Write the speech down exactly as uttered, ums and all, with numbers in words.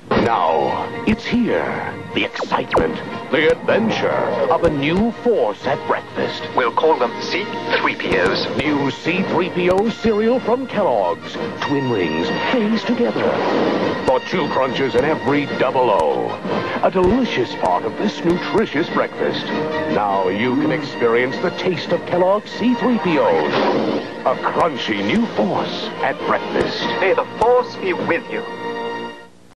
Now, it's here. The excitement, the adventure of a new force at breakfast. We'll call them C three P Os. New C three P O cereal from Kellogg's. Twin rings, phase together. For two crunches in every double O. A delicious part of this nutritious breakfast. Now you can experience the taste of Kellogg's C three P Os. A crunchy new force at breakfast. May the force be with you.